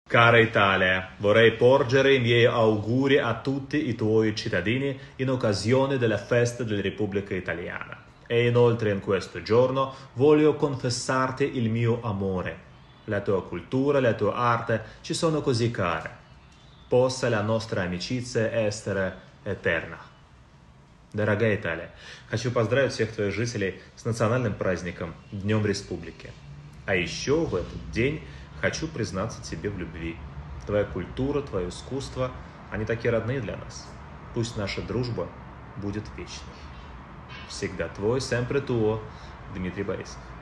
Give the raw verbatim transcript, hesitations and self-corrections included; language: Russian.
Cara Italia, vorrei porgere i miei auguri a tutti i tuoi cittadini in occasione della festa della Repubblica Italiana. E inoltre in questo giorno voglio confessarti il mio amore. La tua cultura, la tua arte ci sono così care. Possa la nostra amicizia essere eterna. Дорогая Италия, хочу поздравить всех твоих жителей с национальным праздником, Днем Республики. А еще в этот день хочу признаться тебе в любви. Твоя культура, твое искусство, они такие родные для нас. Пусть наша дружба будет вечной. Всегда твой, sempre tuo, Дмитрий Борисов.